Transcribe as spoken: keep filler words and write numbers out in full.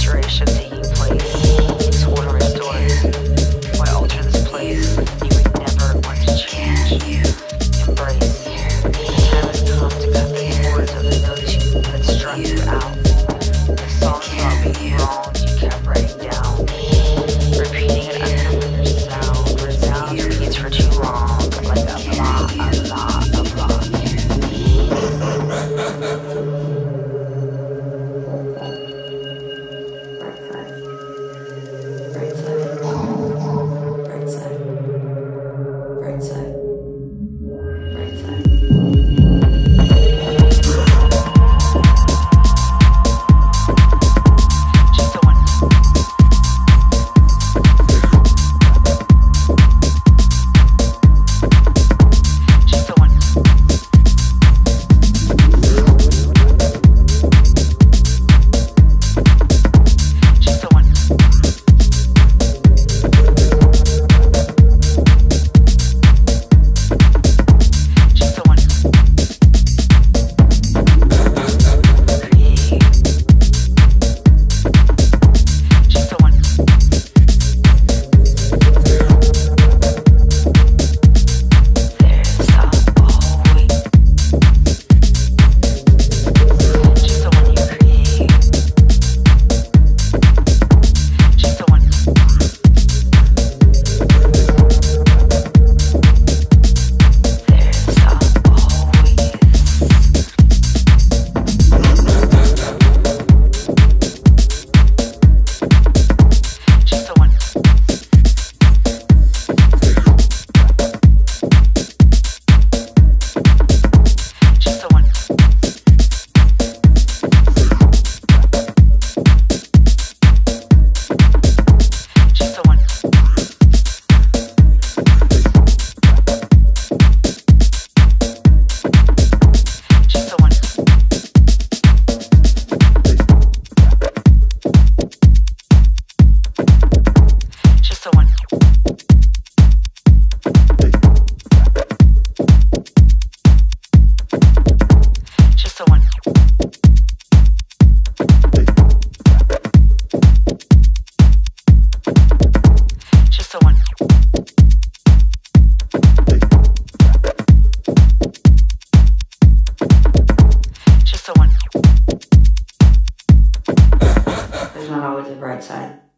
duration taking place. Told to restore. Why alter this place? You would never want to change. Embrace. The time has come to cut the cords of the notes you that strung you out. The songs about being wrong you kept writing down. Repeating an unfamiliar sound. Resound repeats for too long, like a blah, a blah, a blah. Right side. Right side. Right side. Right side. Just the one. Just the one. Just the one. Just the one. Create. Just the one. There's always just the one you create. Just the one. There's always just the one. Just the one. Just the one. Just the one. Just the one. Just the one. Just the one. Just the one. There's not always a bright side.